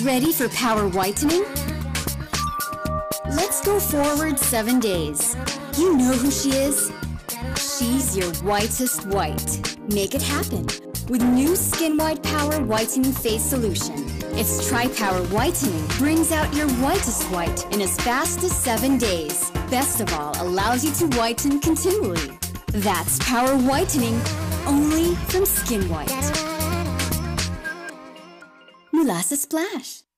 Ready for power whitening? Let's go forward 7 days. You know who she is? She's your whitest white. Make it happen with new SkinWhite Power Whitening Face Solution. Its Tri-Power Whitening brings out your whitest white in as fast as 7 days. Best of all, allows you to whiten continually. That's power whitening only from SkinWhite. Mula sa splash.